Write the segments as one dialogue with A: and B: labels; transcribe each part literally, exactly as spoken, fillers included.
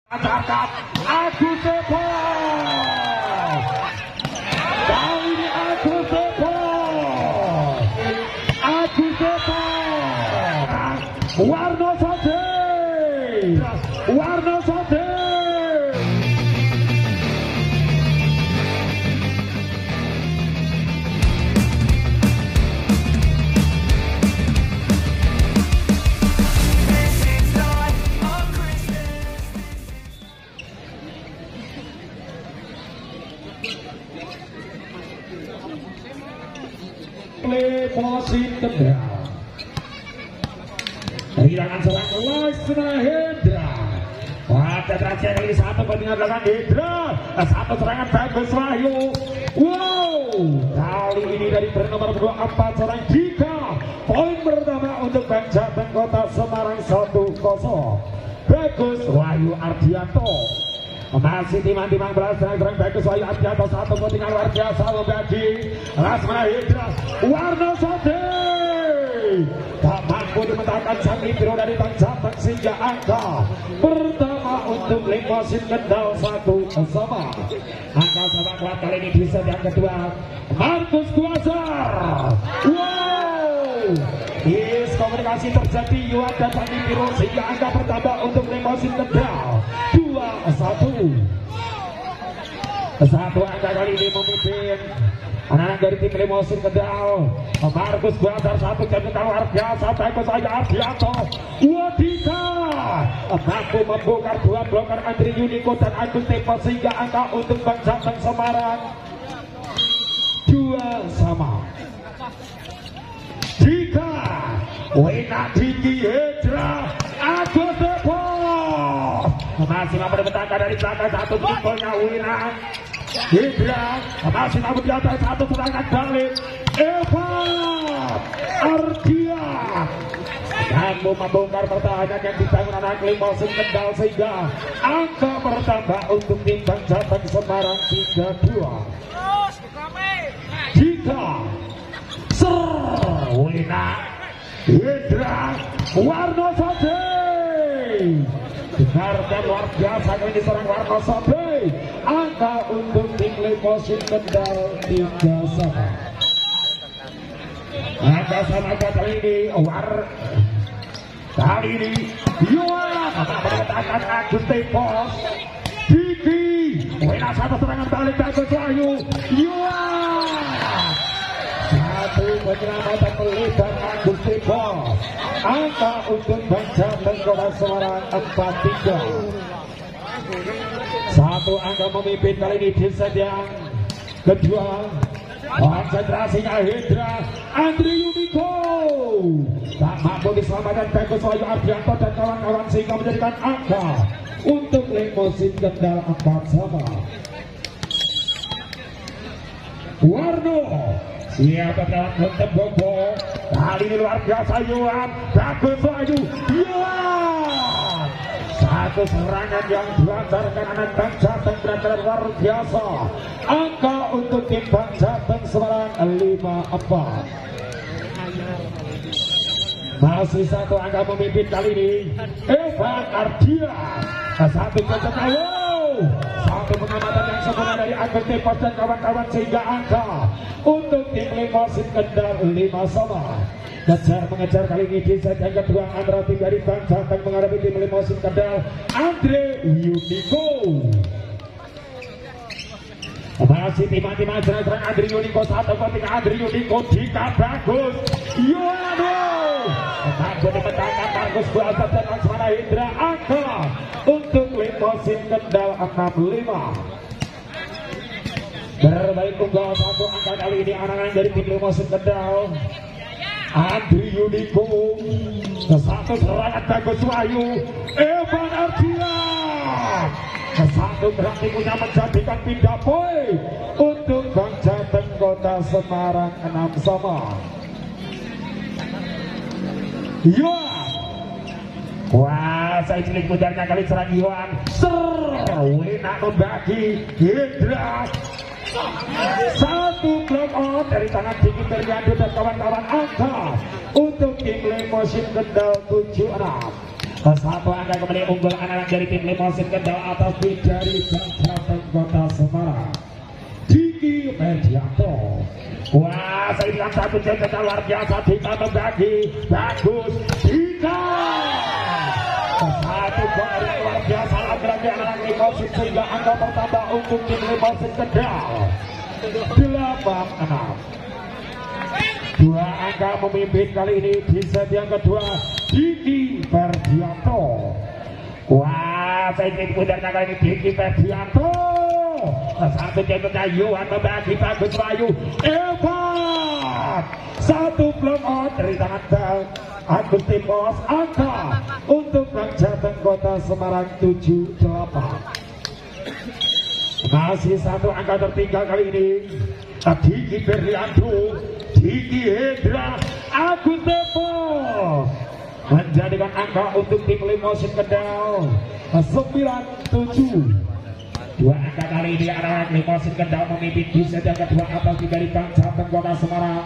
A: Cakap Agus Sepos. Kali ini Agus Sepos. Agus Sepos. Warno Sade. Warno Sade. Posisi Kendal kehilangan serang Lesna Hendra. Pada terakhir kali satu banding adalah Hendra, satu serangan bagus Wahyu. Wow, kali ini dari bernomor dua empat seorang Jika. Poin pertama untuk Banjarteng Kota Semarang satu kosong. Bagus Wahyu Ardianto. Masih timang-timang belas serang bagus Wahyu Ardianto, satu ketinggalan luar biasa bagi Lesna Hendra. Warno Sade tak mampu dimenangkan sang libero dari Banjarteng sehingga angka pertama untuk Limosin Kendal satu sama. Angka sama kuat kali ini di set yang kedua Markus Kuasar. Wow, yes, komunikasi terjadi Yuan dan sang libero sehingga angka pertama untuk Limosin Kendal dua satu. Satu angka kali ini memimpin anak-anak dari tim Limosin Kendal. Markus Kuasar satu jam luar biasa. Bagus Wahyu Ardianto. Wadika mampu membongkar dua bloker Andri Yuniko dan Agus Sepos sehingga angka untuk Banjarteng Semarang dua sama. Jika Wena Diki Hendra Agus Sepos masih mampu dimenangkan dari belakang satu golnya Wena Hendra masih mampu di atas satu serangan balik Evan Ardia mampu membongkar pertahanan yang dibangun anak Limosin Kendal sehingga angka bertambah untuk tim Banjarteng Semarang tiga dua. Jika Ser Wena Hendra Warno Sade dengarkan luar biasa ini seorang Warno Sade. Angka untuk tim Limosin Kendal tiga sama. Angka sama kali ini War kali ini Yuan mengatakan Agus Sepos. Diki Wena satu serangan balik bagus Wahyu Yuan satu penyelamatan melibat Agus Sepos. Angka untuk Banjarteng Kota Semarang empat tiga. Satu angka memimpin kali ini di set yang kedua. Konsentrasinya Hendra Andri Yuniko tak mampu diselamatkan bagus Wahyu Ardianto dan kawan-kawan sehingga menjadikan angka untuk Limosin Kendal empat sama. Warno siapa dalam kontep Bobo kali ini luar biasa Yuan bagus Wahyu Yuan satu serangan yang dilancarkan anak Banjarteng benar-benar luar biasa. Angka untuk tim Banjarteng Semarang lima empat. Masih satu angka memimpin kali ini Evan Ardia. Satu kecepatan, satu pengamatan yang sempurna dari Agus Sepos dan kawan-kawan sehingga angka untuk tim Limosin Kendal lima sama. Kejar mengejar kali ini di set yang kedua antara tim dari Banjarteng menghadapi tim Limosin Kendal Andre Yuniko. Masih timah-timah serang Andri Yuniko satu ketika Andri Yuniko Jika bagus Yono mampu dimenangkan Markus Kuasar dan Lesna Hendra. Angka untuk Limosin Kendal enam lima. Berbaik tunggal satu angka kali ini anak-anak dari tim Limosin Kendal Andri Yuniko. Satu serangan bagus Wahyu Evan Ardia. Satu gerak punya menjadikan pindah poin untuk Banjarteng Kota Semarang enam sama. Yuan kuasa cilik mudarnya kali serang Yuan. Ser Wena membagi Hendra. Satu block out dari tangan Diki Fernando dan kawan-kawan. Angka untuk tim Limosin Kendal tujuh enam. Satu angka kembali unggul anak-anak dari tim Limosin Kendal atas tim dari Jateng Kota Semarang Diki Medianto. Wah, saya bilang satu jengkel luar biasa. Dika membagi bagus Dika satu gol luar biasa lagi-lagi anak-anak Limosin sehingga angka bertambah untuk tim Limosin Kendal delapan enam. Dua angka memimpin kali ini di set yang kedua Diki Ferdianto. Wah, saya ingin putarnya kali ini Diki Ferdianto. Satu jemputnya Yohan membagi bagus Bayu Evan. Satu block out dari tangan Bang Agus Timos. Angka untuk Bang Jateng Kota Semarang tujuh delapan. Masih satu angka tertinggal kali ini Diki Ferdianto, Diki Hendra, Agus Timos menjadikan angka untuk tim Limosin Kendal sembilan tujuh. Dua angka kali ini anak Limosin Kendal memimpin di set yang kedua atas dari Bang Jateng Kota Semarang.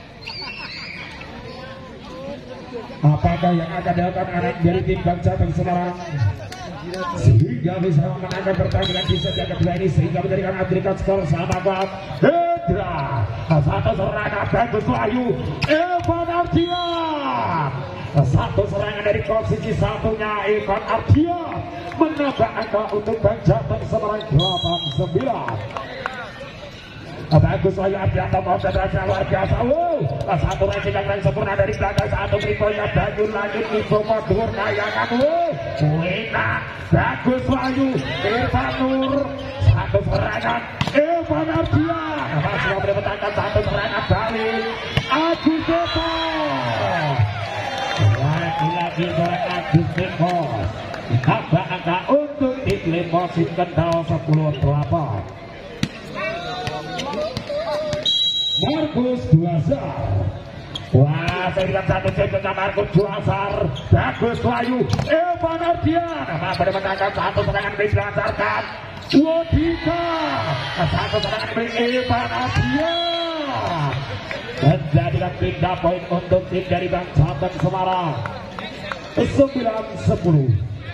A: Apakah yang akan dilakukan anak dari tim Bang Jateng Semarang sehingga bisa memenangkan pertandingan di set yang kedua ini sehingga menjadikan agregat skor sama kuat Hendra satu serangan bagus Wahyu Evan Ardian. Satu serangan dari posisi satunya Evan Ardian menambah angka untuk Bang Jateng Semarang delapan sembilan. Bagus Wahyu Ardianto konsentrasi luar biasa. Wow, satu racing yang sempurna dari belakang, satu triponya banjur lanjut info kodur kayangan. Wow, enak bagus Wahyu Irfan Nur. Satu serangan Evan Ardian masih mau mendapatkan satu serangan balik Agus Depo. Lagi-lagi seorang Agus Depo ditambah angka untuk tim Limosin Kendal sepuluh delapan. Markus Duazar. Wah, saya lihat satu jengkelnya Markus Duazar. Bagus Wahyu Evan Ardian mendapatkan satu serangan dilancarkan Wodika. Satu serangan dari Evan Ardian menjadikan tiga poin untuk tim dari Bang Jateng Semarang sembilan sepuluh.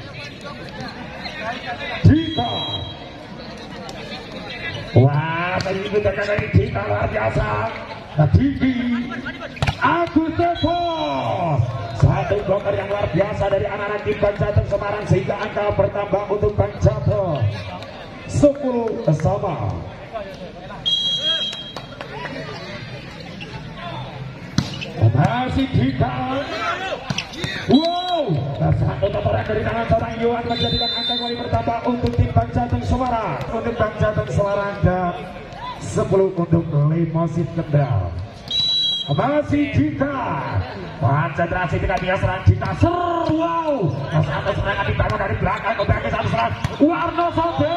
A: Dika. Wah, tadi itu terkadang ini Dika luar biasa. Diki Agus Depo. Satu bloker yang luar biasa dari anak-anak tim Bang Jateng Semarang sehingga angka bertambah untuk Bang Jateng sepuluh sama. Masih Dika. Wow, satu totoran dari tangan seorang Yohan menjadikan angka kali bertambah untuk tim Bang Jateng Semarang. Untuk Bang Jateng Semarang dan sepuluh untuk Limosin Kendal. Masih Dika. Konsentrasi tidak biasa serang Dika. Ser, wow, satu serangan dibangun dari belakang. Kembali satu serangan Warno Sobe.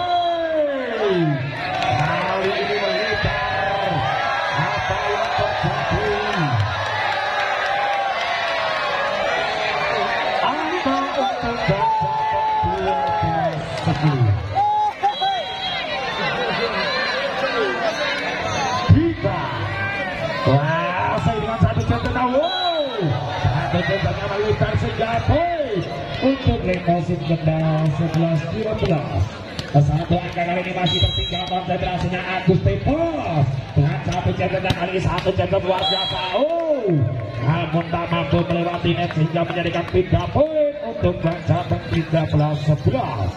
A: Kali ini melebar. Apa yang terjadi? Angka untuk Bang Jateng dua belas sepuluh. Dika. Wah, saya dengan satu jengkelnya. Wow, satu jengkelnya melebar senjata untuk Limosin Kendal sebelas dua belas. Satu angka kali ini masih tertinggal konsentrasinya Agus Timos dengan satu jengkelnya kali ini satu jengkel luar biasa. Oh, namun tak mampu melewati net sehingga menjadikan tiga poin untuk Bang Jateng tiga belas sebelas.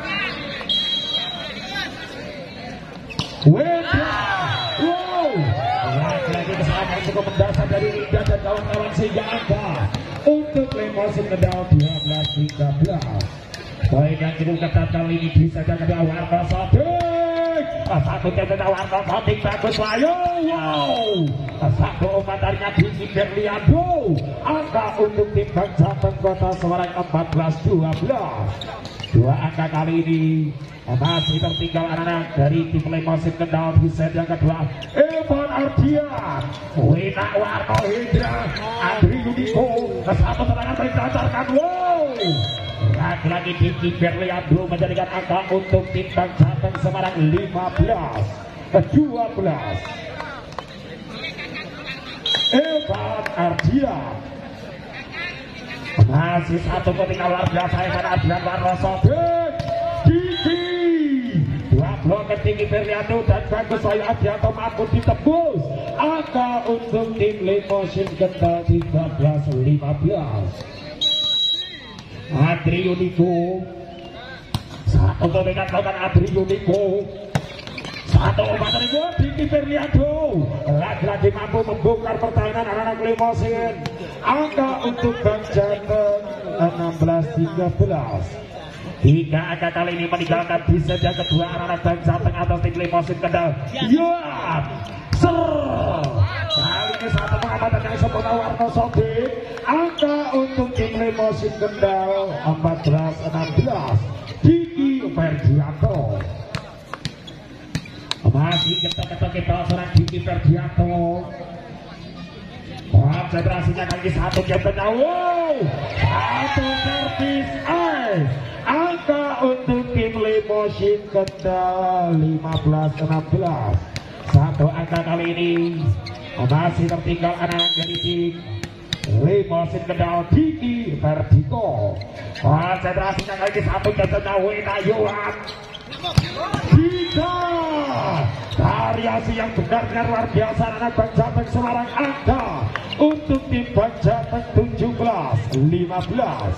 A: Wendra. Wow, lagi-lagi kesalahan cukup mendasar dari Linda dan kawan-kawan sehingga angka untuk Limosin Kendal dua belas tiga belas. Poin yang cukup ketat kali ini bisa jaga di awal Sodik. Satu jemputnya Warno Sodik bagus Wahyu. Wow, satu umpatannya Diki Berliando. Angka untuk tim Bang Jateng Kota Semarang empat belas dua belas. Dua angka kali ini masih tertinggal anak-anak dari tim Limosin Kendal di set yang kedua. Evan Ardian, Wina Warno Hendra, Andri Yudiko. Satu serangan dilancarkan. Wow, lagi-lagi Diki Berliando menjadikan angka untuk tim Bang Jateng Semarang lima belas dua belas. Evan Ardian. Masih satu ketika luar biasa Evan Ardian Warnosobing Diki dua blok ke tinggi Feriando dan bagus Wahyu Ardianto mampu ditebus angka untuk tim Limosin Kendal tiga belas lima belas. Adri Yuniko satu ketika melakukan Adri Yuniko satu obat ribu Diki Feriando lagi-lagi mampu membongkar pertahanan anak-anak Limosin. Angka untuk Bang Jateng enam belas tiga belas. Tiga angka kali ini meninggalkan di set yang kedua anak-anak Bang Jateng atas tim Limosin Kendal. Ya, ser. Kali ini satu pengamatan yang sempurna Warnosobing. Angka untuk tim Limosin Kendal empat belas enam belas. Diki Ferdianto. Masih ketok-ketok kita seorang Diki Ferdianto. Konsentrasinya kali satu jemputnya. Wow, satu servis eh. Angka untuk tim Limosin Kendal lima belas enam belas. Satu angka kali ini masih tertinggal anak-anak dari tim Limosin Kendal Diki Verdiko. Konsentrasinya kali satu jemputnya. Wena Yohan tiga variasi yang benar-benar luar biasa anak Bang Jateng Semarang. Angka untuk tim Bang Jateng tujuh belas lima belas.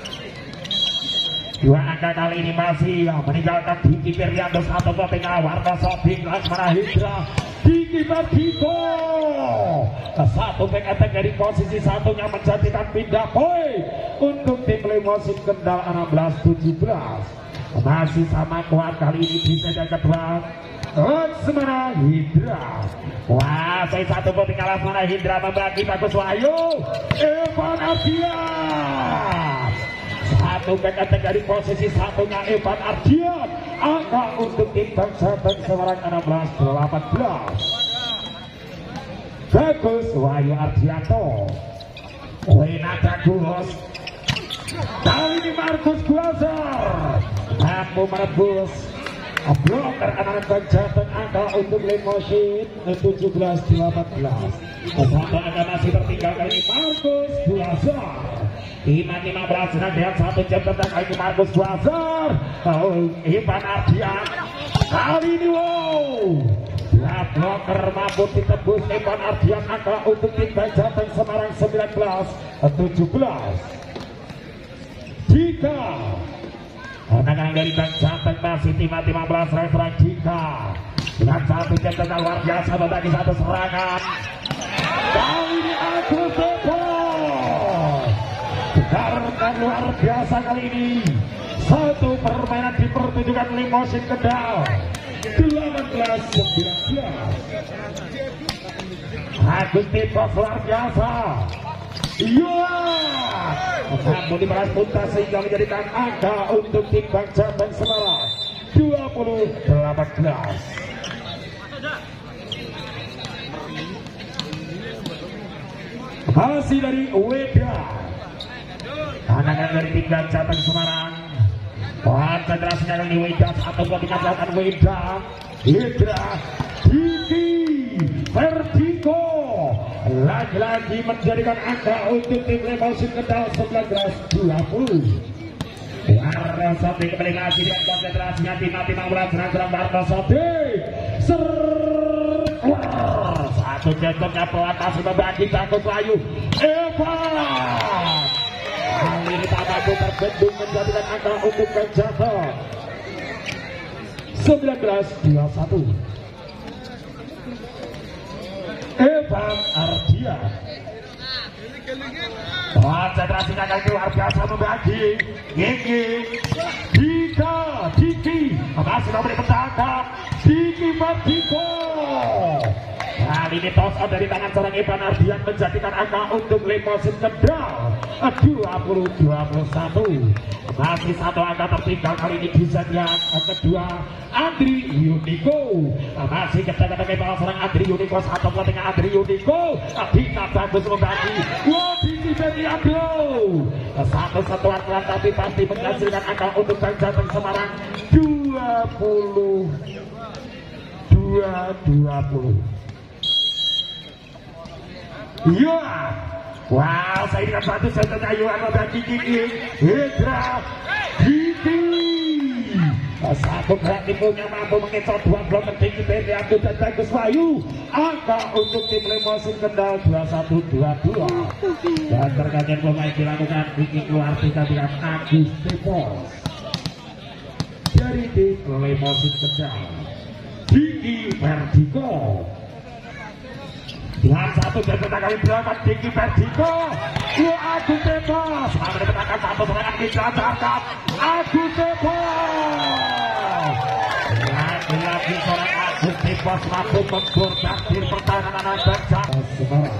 A: Dua angka kali ini masih meninggalkan Diki Feriando satu ketika Warnosobing Laksmana Hidra Diki Verdiko satu back attack dari posisi satunya menjadikan pindah poin untuk tim Limosin Kendal enam belas tujuh belas. Masih sama kuat kali ini di set yang kedua Laksmana Hidra. Wah, saya satu ketika Laksmana Hidra membagi bagus Wahyu Evan Ardian. Satu back attack dari posisi satunya Evan Ardian. Angka untuk tim Bang Jateng Semarang enam belas delapan belas. Bagus Wahyu Ardianto. Wena Dagulos. Kali ini Markus Guazar mampu merebus bloker anak Bang Jateng. Angka untuk Limosin tujuh belas delapan belas. Satu angka masih tertinggal kali ini Markus Guazar. lima lima belas dan satu jam tentang kali ini Markus Guazar. Oh, Ivan Ardian kali ini wow bloker mampu ditebus Ivan Ardian. Angka untuk tim Bang Jateng Semarang sembilan belas tujuh belas. Jika anak-anak dari Bang Jateng masih lima lima belas restoran Jika dengan satu jam tentang luar biasa membagi satu serangan. Kali ini Agus Bebas karena luar biasa kali ini satu permainan dipertunjukkan Limosin Kendal delapan belas sembilan belas. Agus Bebas luar biasa. Iya, namun dibalas tuntas sehingga menjadikan angka untuk tim Bang Jateng Semarang dua puluh delapan belas. Masih dari Weda, anak-anak dari tim Bang Jateng Semarang. Konsentrasinya dari Weda satu ketika melakukan Weda Hidra Diki Verdiko lagi-lagi menjadikan angka untuk tim Limosin Kendal sembilan belas dua puluh. Warnosobing kembali lagi dengan konsentrasinya tim lima belas serang Warnosobing. Ser satu jentoknya pelan masih membagi bagus Wahyu Evan. Kali ini tak mampu terbendung menjadikan angka untuk Bang Jateng sembilan belas dua puluh satu. Evan Ardian. Konsentrasinya kali luar biasa membagi. Gigi Dika Diki masih memberi petangkap. Diki Verdiko. Kali ini toss out dari tangan seorang Evan Ardian menjadikan angka untuk Limosin Kendal dua puluh dua puluh satu. Masih satu angka tertinggal kali ini di set yang kedua Adri Yuniko. Masih kejar-kejar ke bawah seorang Adri Yuniko. Satu pelatihnya Adri Yuniko. Dika bagus membagi. Wow, Diki Feriando. Satu satuan pelan tapi pasti menghasilkan angka untuk Bang Jateng Semarang dua puluh dua dua puluh. Ya, Wow, saya dengan satu satu kayuan dan Kiki Hidra Kiki satu kreatif punya mampu mengecoh dua blok penting P T Abdul dan Bagus Wahyu. Angka untuk tim Lemosin Kendal dua satu dua dua dan pergantian pemain dilakukan Kiki keluar tiga dengan Agus Tepos dari tim Lemosin Kendal Kiki Verdiko dengan satu dan kali berangkat Kiki Verdiko Lu Agus Tepos sampai menangkan satu serangan dilancarkan Agus Tepos lagi-lagi seorang Agus Tepos mampu membordir pertahanan Ananda Semarang.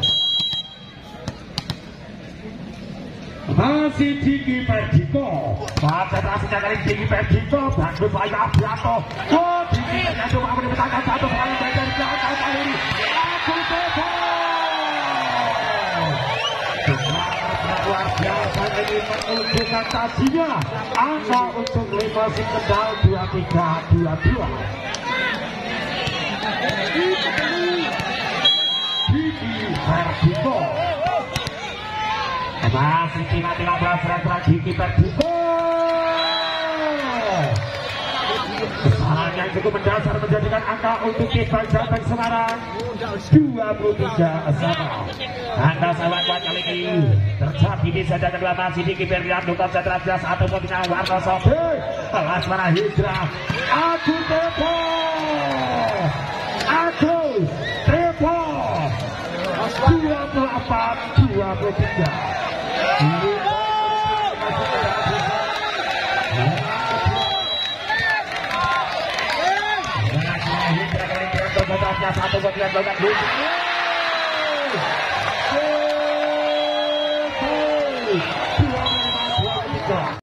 A: Masih Kiki Verdiko konsentrasinya kali Kiki Verdiko bagus lagi Abianto. Oh Kiki Verdiko mampu menangkan satu serangan dari belakang kali ini Agus Tepos luar biasa ini menunjukkan tadinya angka untuk Lemosin Kendal dua tiga dua dua. Kiki Verdiko masih lima belas serang Kiki Verdiko kesalahan yang cukup mendasar menjadikan angka untuk Kifan Jateng Semarang dua puluh tiga sama. Angka sahabat buat kali ini terjadi di sedang kedua masih di Kiki Verdiko konsentrasi satu dengan Warna Sobe Lasmana Hidra Agus Tepos Agus Tepos dua puluh empat dua puluh tiga. satu bagian bagian